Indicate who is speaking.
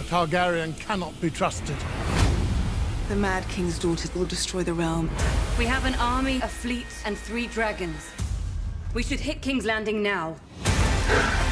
Speaker 1: Targaryen cannot be trusted.
Speaker 2: The Mad King's daughter will destroy the realm.
Speaker 3: We have an army, a fleet, and 3 dragons. We should hit King's Landing now.